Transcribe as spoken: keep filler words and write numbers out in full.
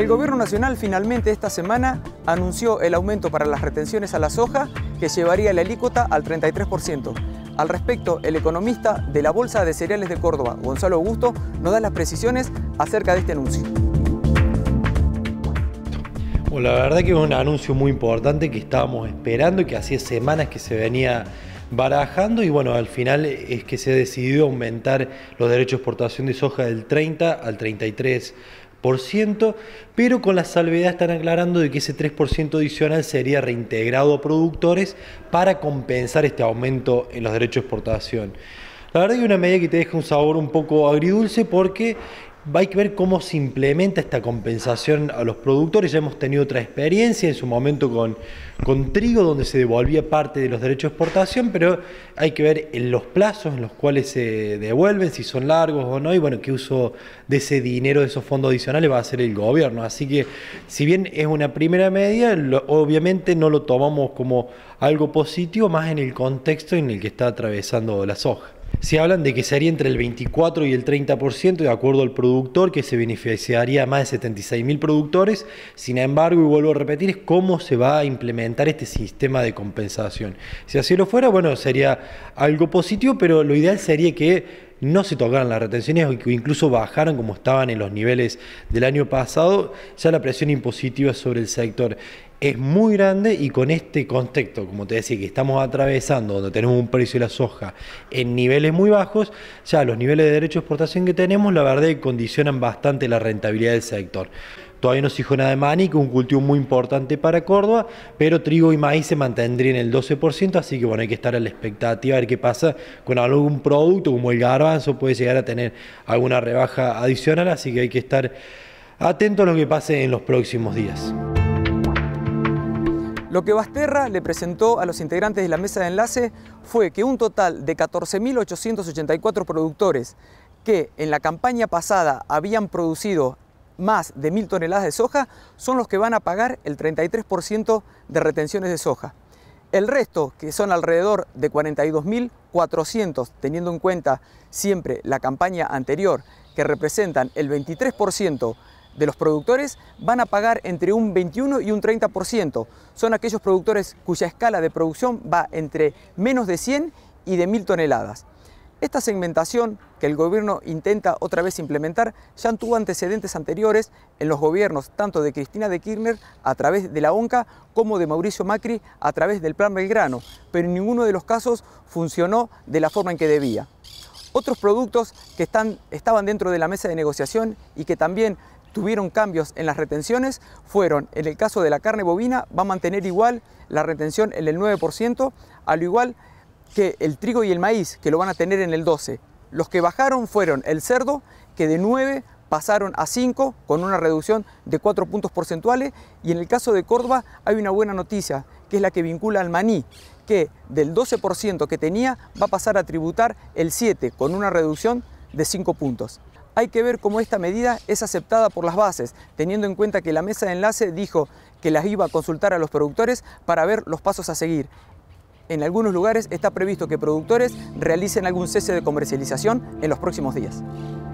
El Gobierno Nacional finalmente esta semana anunció el aumento para las retenciones a la soja que llevaría la alícuota al treinta y tres por ciento. Al respecto, el economista de la Bolsa de Cereales de Córdoba, Gonzalo Augusto, nos da las precisiones acerca de este anuncio. Bueno, la verdad que es un anuncio muy importante que estábamos esperando y que hacía semanas que se venía barajando, y bueno, al final es que se ha decidido aumentar los derechos de exportación de soja del treinta al treinta y tres por ciento, pero con la salvedad están aclarando de que ese tres por ciento adicional sería reintegrado a productores para compensar este aumento en los derechos de exportación. La verdad que es una medida que te deja un sabor un poco agridulce porque hay que ver cómo se implementa esta compensación a los productores. Ya hemos tenido otra experiencia en su momento con, con trigo, donde se devolvía parte de los derechos de exportación, pero hay que ver en los plazos en los cuales se devuelven, si son largos o no, y bueno, qué uso de ese dinero, de esos fondos adicionales va a hacer el gobierno. Así que, si bien es una primera medida, lo, obviamente no lo tomamos como algo positivo, más en el contexto en el que está atravesando la soja. Se hablan de que sería entre el veinticuatro y el treinta por ciento de acuerdo al productor, que se beneficiaría a más de setenta y seis mil productores. Sin embargo, y vuelvo a repetir, es cómo se va a implementar este sistema de compensación. Si así lo fuera, bueno, sería algo positivo, pero lo ideal sería que no se tocaran las retenciones o que incluso bajaran como estaban en los niveles del año pasado. Ya la presión impositiva sobre el sector es muy grande, y con este contexto, como te decía, que estamos atravesando, donde tenemos un precio de la soja en niveles muy bajos, ya los niveles de derecho de exportación que tenemos, la verdad que condicionan bastante la rentabilidad del sector. Todavía no se dijo nada de maní, que es un cultivo muy importante para Córdoba, pero trigo y maíz se mantendrían en el doce por ciento, así que bueno, hay que estar a la expectativa a ver qué pasa con algún producto como el garbanzo, puede llegar a tener alguna rebaja adicional, así que hay que estar atento a lo que pase en los próximos días. Lo que Basterra le presentó a los integrantes de la mesa de enlace fue que un total de catorce mil ochocientos ochenta y cuatro productores que en la campaña pasada habían producido más de mil toneladas de soja son los que van a pagar el treinta y tres por ciento de retenciones de soja. El resto, que son alrededor de cuarenta y dos mil cuatrocientos, teniendo en cuenta siempre la campaña anterior, que representan el veintitrés por ciento de los productores, van a pagar entre un veintiuno y un treinta por ciento. Son aquellos productores cuya escala de producción va entre menos de cien y de mil toneladas. Esta segmentación que el gobierno intenta otra vez implementar ya tuvo antecedentes anteriores en los gobiernos tanto de Cristina de Kirchner a través de la ONCA como de Mauricio Macri a través del Plan Belgrano, pero en ninguno de los casos funcionó de la forma en que debía. Otros productos que están, estaban dentro de la mesa de negociación y que también tuvieron cambios en las retenciones fueron, en el caso de la carne bovina, va a mantener igual la retención en el nueve por ciento, al igual que el trigo y el maíz, que lo van a tener en el doce por ciento. Los que bajaron fueron el cerdo, que de nueve pasaron a cinco, con una reducción de cuatro puntos porcentuales, y en el caso de Córdoba hay una buena noticia, que es la que vincula al maní, que del doce por ciento que tenía va a pasar a tributar el siete por ciento, con una reducción de cinco puntos. Hay que ver cómo esta medida es aceptada por las bases, teniendo en cuenta que la mesa de enlace dijo que las iba a consultar a los productores para ver los pasos a seguir. En algunos lugares está previsto que productores realicen algún cese de comercialización en los próximos días.